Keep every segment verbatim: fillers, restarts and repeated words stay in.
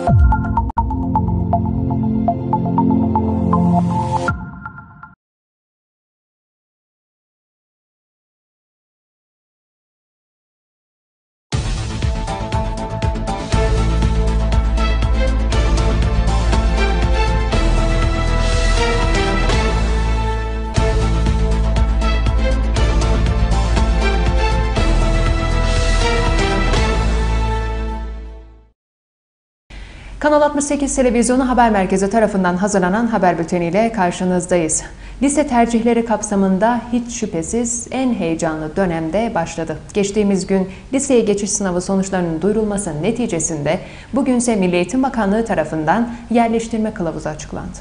Kanal altmış sekiz Televizyonu Haber Merkezi tarafından hazırlanan haber bülteniyle karşınızdayız. Lise tercihleri kapsamında hiç şüphesiz en heyecanlı dönemde başladı. Geçtiğimiz gün liseye geçiş sınavı sonuçlarının duyurulması neticesinde bugünse Milli Eğitim Bakanlığı tarafından yerleştirme kılavuzu açıklandı.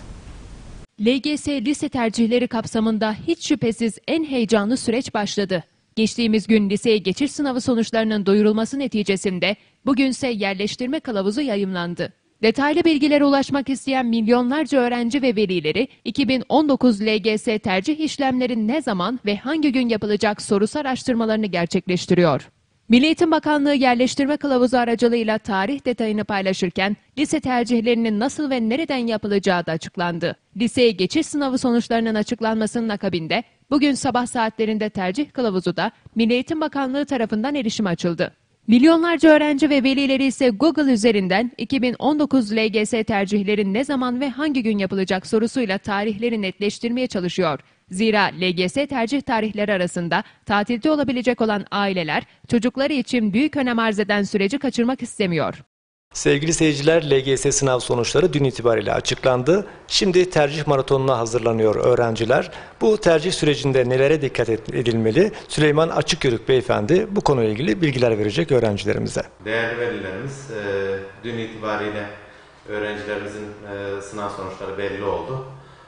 L G S lise tercihleri kapsamında hiç şüphesiz en heyecanlı süreç başladı. Geçtiğimiz gün liseye geçiş sınavı sonuçlarının duyurulması neticesinde bugünse yerleştirme kılavuzu yayımlandı. Detaylı bilgilere ulaşmak isteyen milyonlarca öğrenci ve velileri iki bin on dokuz L G S tercih işlemleri ne zaman ve hangi gün yapılacak sorusu araştırmalarını gerçekleştiriyor. Milli Eğitim Bakanlığı yerleştirme kılavuzu aracılığıyla tarih detayını paylaşırken lise tercihlerinin nasıl ve nereden yapılacağı da açıklandı. Liseye geçiş sınavı sonuçlarının açıklanmasının akabinde bugün sabah saatlerinde tercih kılavuzu da Milli Eğitim Bakanlığı tarafından erişime açıldı. Milyonlarca öğrenci ve velileri ise Google üzerinden iki bin on dokuz L G S tercihleri ne zaman ve hangi gün yapılacak sorusuyla tarihleri netleştirmeye çalışıyor. Zira L G S tercih tarihleri arasında tatilde olabilecek olan aileler çocukları için büyük önem arz eden süreci kaçırmak istemiyor. Sevgili seyirciler, L G S sınav sonuçları dün itibariyle açıklandı. Şimdi tercih maratonuna hazırlanıyor öğrenciler. Bu tercih sürecinde nelere dikkat edilmeli? Süleyman Açıkyörük Beyefendi bu konuyla ilgili bilgiler verecek öğrencilerimize. Değerli velilerimiz, dün itibariyle öğrencilerimizin sınav sonuçları belli oldu.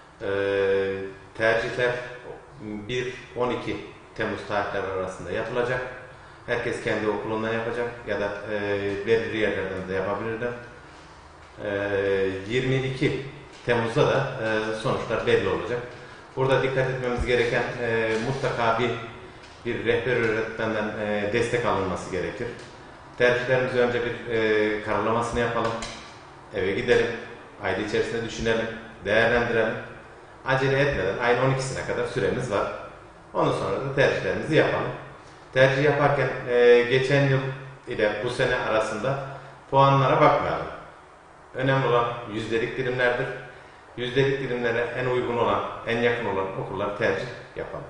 Tercihler bir on iki Temmuz tarihleri arasında yapılacak. Herkes kendi okulundan yapacak ya da e, belirli yerlerden de yapabilirler. E, yirmi iki Temmuz'da da e, sonuçlar belli olacak. Burada dikkat etmemiz gereken e, mutlaka bir bir rehber öğretmenden e, destek alınması gerekir. Tercihlerimizi önce bir e, karalamasını yapalım. Eve gidelim, aile içerisinde düşünelim, değerlendirelim. Acele etmeden ayın on ikisine kadar süremiz var. Ondan sonra da tercihlerimizi yapalım. Tercih yaparken e, geçen yıl ile bu sene arasında puanlara bakmayalım. Önemli olan yüzdelik dilimlerdir. Yüzdelik dilimlere en uygun olan, en yakın olan okulları tercih yapalım.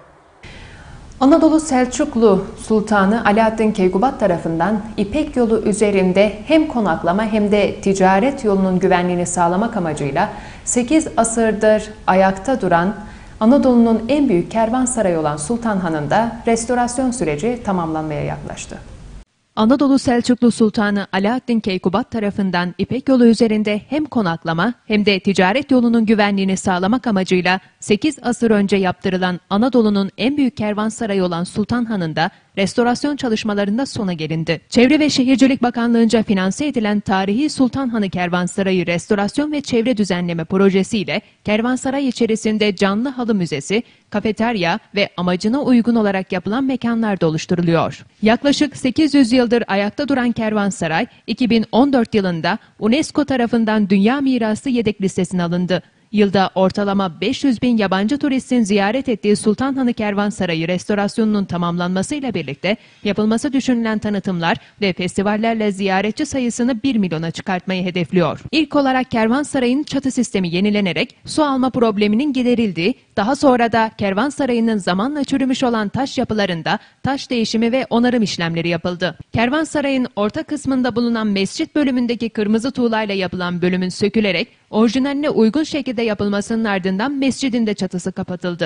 Anadolu Selçuklu Sultanı Alaaddin Keykubat tarafından İpek Yolu üzerinde hem konaklama hem de ticaret yolunun güvenliğini sağlamak amacıyla sekiz asırdır ayakta duran Anadolu'nun en büyük kervansarayı olan Sultanhanı'nda restorasyon süreci tamamlanmaya yaklaştı. Anadolu Selçuklu Sultanı Alaaddin Keykubat tarafından İpek Yolu üzerinde hem konaklama hem de ticaret yolunun güvenliğini sağlamak amacıyla sekiz asır önce yaptırılan Anadolu'nun en büyük kervansarayı olan Sultanhanı'nda restorasyon çalışmalarında sona gelindi. Çevre ve Şehircilik Bakanlığı'nca finanse edilen tarihi Sultanhanı Kervansarayı Restorasyon ve Çevre Düzenleme projesiyle kervansaray içerisinde canlı halı müzesi, kafeterya ve amacına uygun olarak yapılan mekanlar da oluşturuluyor. Yaklaşık sekiz yüz yıldır ayakta duran kervansaray, iki bin on dört yılında UNESCO tarafından Dünya Mirası Yedek Listesi'ne alındı. Yılda ortalama beş yüz bin yabancı turistin ziyaret ettiği Sultanhanı Kervansarayı restorasyonunun tamamlanmasıyla birlikte yapılması düşünülen tanıtımlar ve festivallerle ziyaretçi sayısını bir milyona çıkartmayı hedefliyor. İlk olarak kervansarayın çatı sistemi yenilenerek su alma probleminin giderildiği, daha sonra da kervansarayının zamanla çürümüş olan taş yapılarında taş değişimi ve onarım işlemleri yapıldı. Kervansarayın orta kısmında bulunan mescit bölümündeki kırmızı tuğlayla yapılan bölümün sökülerek orijinaline uygun şekilde yapılmasının ardından mescidin de çatısı kapatıldı.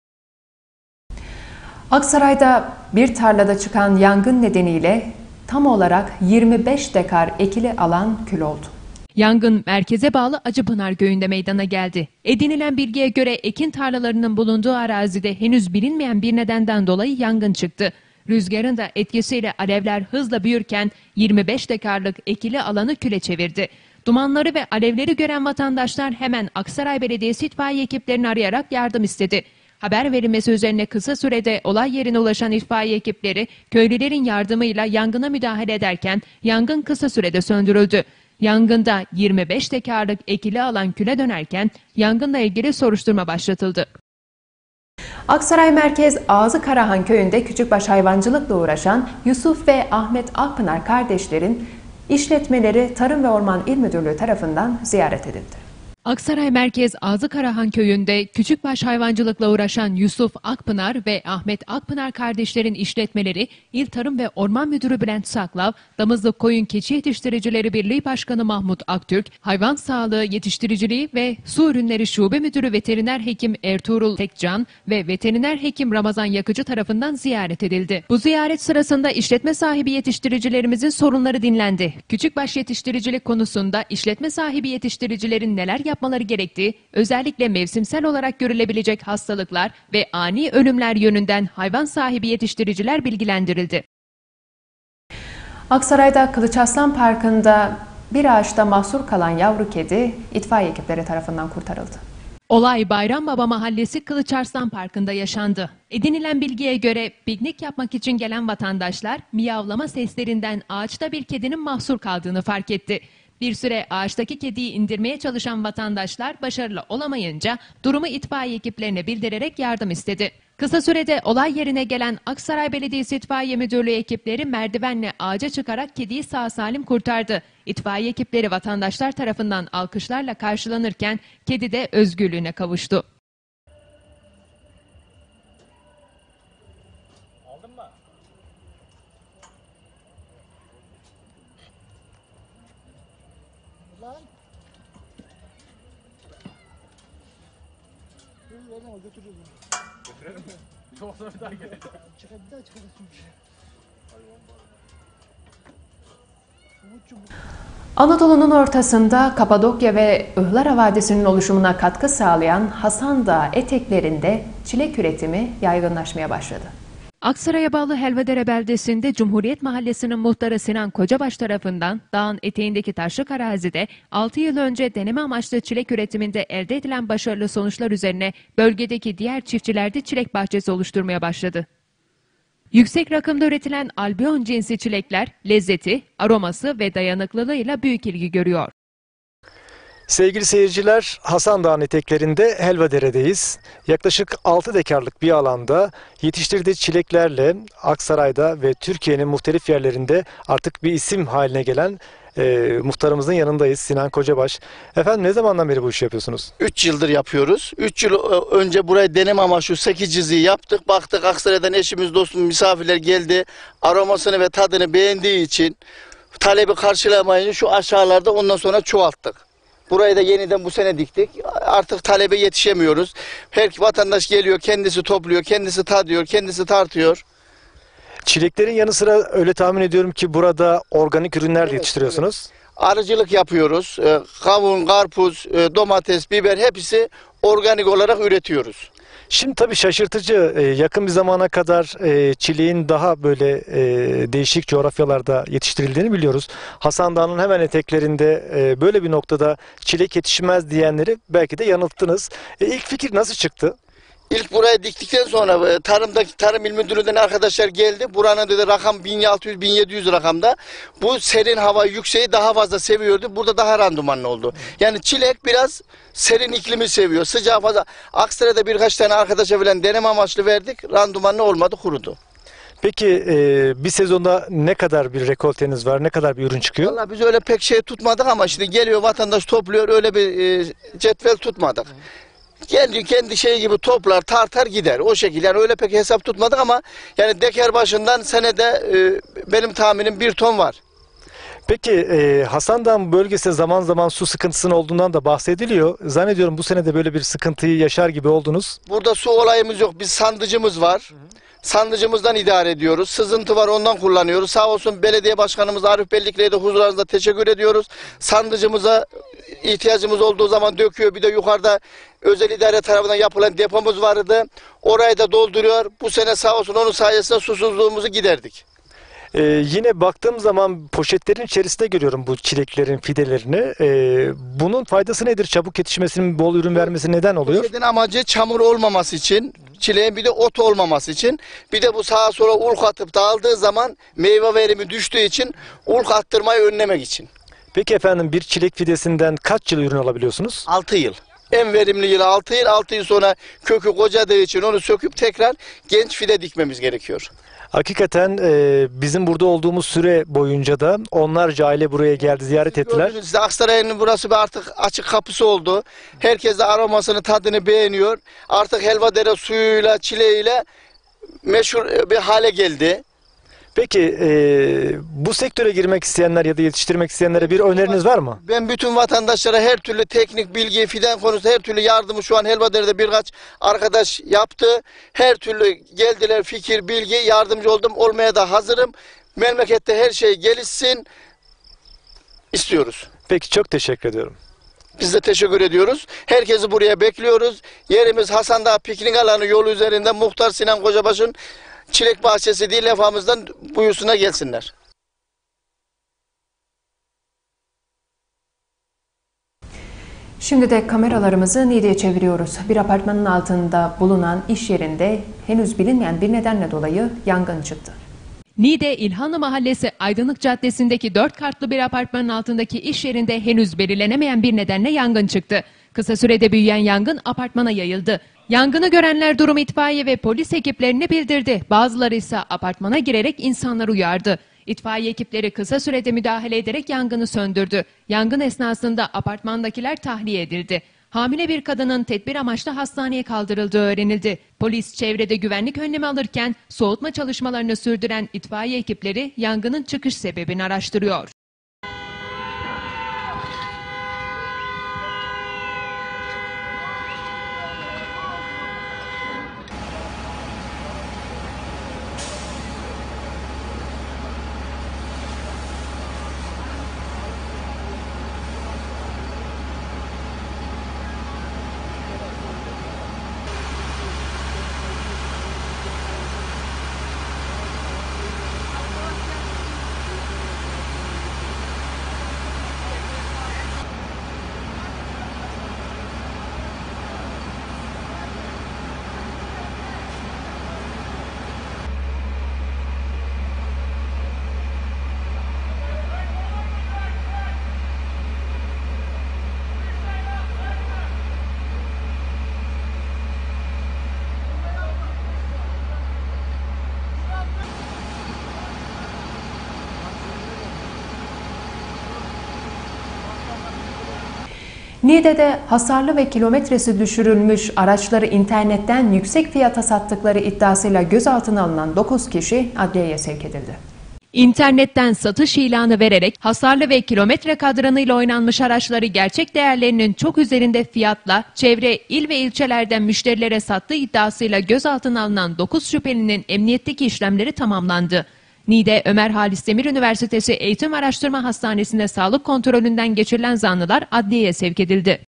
Aksaray'da bir tarlada çıkan yangın nedeniyle tam olarak yirmi beş dekar ekili alan kül oldu. Yangın merkeze bağlı Acıpınar köyünde meydana geldi. Edinilen bilgiye göre ekin tarlalarının bulunduğu arazide henüz bilinmeyen bir nedenden dolayı yangın çıktı. Rüzgarın da etkisiyle alevler hızla büyürken yirmi beş dekarlık ekili alanı küle çevirdi. Dumanları ve alevleri gören vatandaşlar hemen Aksaray Belediyesi itfaiye ekiplerini arayarak yardım istedi. Haber verilmesi üzerine kısa sürede olay yerine ulaşan itfaiye ekipleri köylülerin yardımıyla yangına müdahale ederken yangın kısa sürede söndürüldü. Yangında yirmi beş dekarlık ekili alan küle dönerken yangınla ilgili soruşturma başlatıldı. Aksaray Merkez Ağzı Karahan köyünde küçükbaş hayvancılıkla uğraşan Yusuf ve Ahmet Akpınar kardeşlerin işletmeleri Tarım ve Orman İl Müdürlüğü tarafından ziyaret edildi. Aksaray Merkez Ağzı Karahan köyünde küçükbaş hayvancılıkla uğraşan Yusuf Akpınar ve Ahmet Akpınar kardeşlerin işletmeleri İl Tarım ve Orman Müdürü Bülent Saklav, Damızlık Koyun Keçi Yetiştiricileri Birliği Başkanı Mahmut Aktürk, Hayvan Sağlığı Yetiştiriciliği ve Su Ürünleri Şube Müdürü Veteriner Hekim Ertuğrul Tekcan ve Veteriner Hekim Ramazan Yakıcı tarafından ziyaret edildi. Bu ziyaret sırasında işletme sahibi yetiştiricilerimizin sorunları dinlendi. Küçükbaş yetiştiricilik konusunda işletme sahibi yetiştiricilerin neler yapmaları gerektiği, özellikle mevsimsel olarak görülebilecek hastalıklar ve ani ölümler yönünden hayvan sahibi yetiştiriciler bilgilendirildi. Aksaray'da Kılıçarslan Parkı'nda bir ağaçta mahsur kalan yavru kedi itfaiye ekipleri tarafından kurtarıldı. Olay Bayrambaba Mahallesi Kılıçarslan Parkı'nda yaşandı. Edinilen bilgiye göre piknik yapmak için gelen vatandaşlar miyavlama seslerinden ağaçta bir kedinin mahsur kaldığını fark etti. Bir süre ağaçtaki kediyi indirmeye çalışan vatandaşlar başarılı olamayınca durumu itfaiye ekiplerine bildirerek yardım istedi. Kısa sürede olay yerine gelen Aksaray Belediyesi İtfaiye Müdürlüğü ekipleri merdivenle ağaca çıkarak kediyi sağ salim kurtardı. İtfaiye ekipleri vatandaşlar tarafından alkışlarla karşılanırken kedi de özgürlüğüne kavuştu. Aldın mı? Lan. Vereceğim o götüreceğiz onu. Götürelim mi? Yoksa bir daha gelelim. Çıkar bir daha çıkarız çünkü. Anadolu'nun ortasında Kapadokya ve Ihlara Vadisi'nin oluşumuna katkı sağlayan Hasan Dağı eteklerinde çilek üretimi yaygınlaşmaya başladı. Aksaray'a bağlı Helvadere beldesinde Cumhuriyet Mahallesi'nin muhtarı Sinan Kocabaş tarafından dağın eteğindeki taşlık arazide altı yıl önce deneme amaçlı çilek üretiminde elde edilen başarılı sonuçlar üzerine bölgedeki diğer çiftçiler de çilek bahçesi oluşturmaya başladı. Yüksek rakımda üretilen albion cinsi çilekler lezzeti, aroması ve dayanıklılığıyla büyük ilgi görüyor. Sevgili seyirciler, Hasan Dağı'nın eteklerinde Helvadere'deyiz. Yaklaşık altı dekarlık bir alanda yetiştirdiği çileklerle Aksaray'da ve Türkiye'nin muhtelif yerlerinde artık bir isim haline gelen e, muhtarımızın yanındayız, Sinan Kocabaş. Efendim, ne zamandan beri bu işi yapıyorsunuz? üç yıldır yapıyoruz. üç yıl önce burayı deneme amaçlı sekiz ciziyi yaptık. Baktık Aksaray'dan eşimiz, dostumuz, misafirler geldi. Aromasını ve tadını beğendiği için, talebi karşılamayınca şu aşağılarda ondan sonra çoğalttık. Burayı da yeniden bu sene diktik. Artık talebe yetişemiyoruz. Her vatandaş geliyor, kendisi topluyor, kendisi tadıyor, kendisi tartıyor. Çileklerin yanı sıra öyle tahmin ediyorum ki burada organik ürünler Evet, de yetiştiriyorsunuz. Evet. Arıcılık yapıyoruz. Kavun, karpuz, domates, biber hepsi organik olarak üretiyoruz. Şimdi tabii şaşırtıcı, yakın bir zamana kadar çileğin daha böyle değişik coğrafyalarda yetiştirildiğini biliyoruz. Hasan Dağı'nın hemen eteklerinde böyle bir noktada çilek yetişmez diyenleri belki de yanılttınız. İlk fikir nasıl çıktı? İlk burayı diktikten sonra tarımdaki Tarım İl Müdürlüğü'nden arkadaşlar geldi. Buranın dedi rakam bin altı yüz bin yedi yüz rakamda. Bu serin hava yükseği daha fazla seviyordu. Burada daha randımanlı oldu. Yani çilek biraz serin iklimi seviyor. Sıcağı fazla. Aksaray'da birkaç tane arkadaşa falan deneme amaçlı verdik. Randımanlı olmadı, kurudu. Peki e, bir sezonda ne kadar bir rekolteniz var? Ne kadar bir ürün çıkıyor? Vallahi biz öyle pek şey tutmadık ama şimdi geliyor vatandaş topluyor. Öyle bir e, cetvel tutmadık. Kendi kendi şey gibi toplar, tartar gider. O şekilde yani öyle pek hesap tutmadık ama yani dekar başından senede e, benim tahminim bir ton var. Peki e, Hasan Dağı bölgesinde zaman zaman su sıkıntısının olduğundan da bahsediliyor. Zannediyorum bu sene de böyle bir sıkıntıyı yaşar gibi oldunuz. Burada su olayımız yok. Biz sandıcımız var. Hı hı. Sandıcımızdan idare ediyoruz. Sızıntı var, ondan kullanıyoruz. Sağ olsun belediye başkanımız Arif Bellikli'ye de huzurlarınızda teşekkür ediyoruz. Sandıcımıza ihtiyacımız olduğu zaman döküyor. Bir de yukarıda özel idare tarafından yapılan depomuz vardı. Orayı da dolduruyor. Bu sene sağ olsun onun sayesinde susuzluğumuzu giderdik. Ee, yine baktığım zaman poşetlerin içerisinde görüyorum bu çileklerin fidelerini. Ee, bunun faydası nedir? Çabuk yetişmesinin, bol ürün vermesi neden oluyor? Poşetin amacı çamur olmaması için, çileğin bir de ot olmaması için. Bir de bu sağa sola ulk atıp dağıldığı zaman meyve verimi düştüğü için ulk attırmayı önlemek için. Peki efendim, bir çilek fidesinden kaç yıl ürün alabiliyorsunuz? altı yıl. En verimli yıl altı yıl. altı yıl sonra kökü kocadığı için onu söküp tekrar genç fide dikmemiz gerekiyor. Hakikaten e, bizim burada olduğumuz süre boyunca da onlarca aile buraya geldi, ziyaret ettiler. Gördüğünüz gibi Aksaray'ın burası bir artık açık kapısı oldu. Herkes de aromasını, tadını beğeniyor. Artık helvadere suyuyla, çileğiyle meşhur bir hale geldi. Peki e, bu sektöre girmek isteyenler ya da yetiştirmek isteyenlere bir öneriniz var mı? Ben bütün vatandaşlara her türlü teknik bilgi, fidan konusunda her türlü yardımı şu an Helvadere'de birkaç arkadaş yaptı. Her türlü geldiler, fikir, bilgi, yardımcı oldum. Olmaya da hazırım. Memlekette her şey gelişsin istiyoruz. Peki, çok teşekkür ediyorum. Biz de teşekkür ediyoruz. Herkesi buraya bekliyoruz. Yerimiz Hasan Dağı piknik alanı yolu üzerinde Muhtar Sinan Kocabaş'ın çilek bahçesi değil, lafamızdan buyursunlar gelsinler. Şimdi de kameralarımızı Niğde'ye çeviriyoruz. Bir apartmanın altında bulunan iş yerinde henüz bilinmeyen bir nedenle dolayı yangın çıktı. Niğde İlhanlı Mahallesi Aydınlık Caddesi'ndeki dört katlı bir apartmanın altındaki iş yerinde henüz belirlenemeyen bir nedenle yangın çıktı. Kısa sürede büyüyen yangın apartmana yayıldı. Yangını görenler durumu itfaiye ve polis ekiplerine bildirdi. Bazıları ise apartmana girerek insanları uyardı. İtfaiye ekipleri kısa sürede müdahale ederek yangını söndürdü. Yangın esnasında apartmandakiler tahliye edildi. Hamile bir kadının tedbir amaçlı hastaneye kaldırıldığı öğrenildi. Polis çevrede güvenlik önlemi alırken soğutma çalışmalarını sürdüren itfaiye ekipleri yangının çıkış sebebini araştırıyor. Niğde'de hasarlı ve kilometresi düşürülmüş araçları internetten yüksek fiyata sattıkları iddiasıyla gözaltına alınan dokuz kişi adliyeye sevk edildi. İnternetten satış ilanı vererek hasarlı ve kilometre kadranıyla oynanmış araçları gerçek değerlerinin çok üzerinde fiyatla çevre il ve ilçelerden müşterilere sattığı iddiasıyla gözaltına alınan dokuz şüphelinin emniyetteki işlemleri tamamlandı. Niğde Ömer Halis Demir Üniversitesi Eğitim Araştırma Hastanesi'nde sağlık kontrolünden geçirilen zanlılar adliyeye sevk edildi.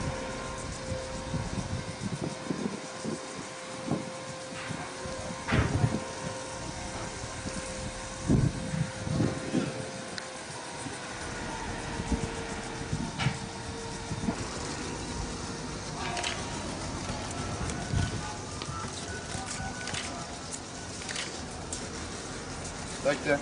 Bekle.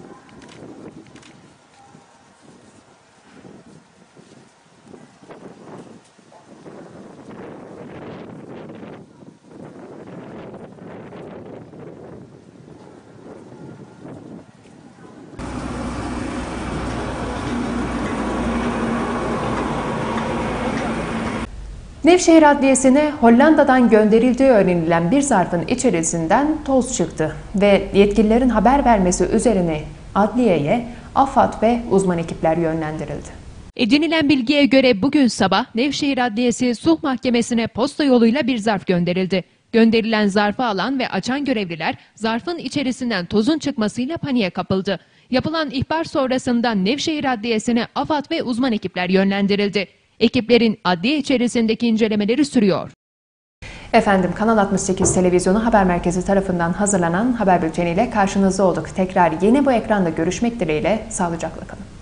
Nevşehir Adliyesi'ne Hollanda'dan gönderildiği öğrenilen bir zarfın içerisinden toz çıktı ve yetkililerin haber vermesi üzerine adliyeye AFAD ve uzman ekipler yönlendirildi. Edinilen bilgiye göre bugün sabah Nevşehir Adliyesi Sulh Mahkemesi'ne posta yoluyla bir zarf gönderildi. Gönderilen zarfı alan ve açan görevliler zarfın içerisinden tozun çıkmasıyla paniğe kapıldı. Yapılan ihbar sonrasında Nevşehir Adliyesi'ne AFAD ve uzman ekipler yönlendirildi. Ekiplerin adliye içerisindeki incelemeleri sürüyor. Efendim, Kanal altmış sekiz Televizyonu Haber Merkezi tarafından hazırlanan haber bülteniyle karşınızda olduk. Tekrar yeni bu ekranda görüşmek dileğiyle sağlıcakla kalın.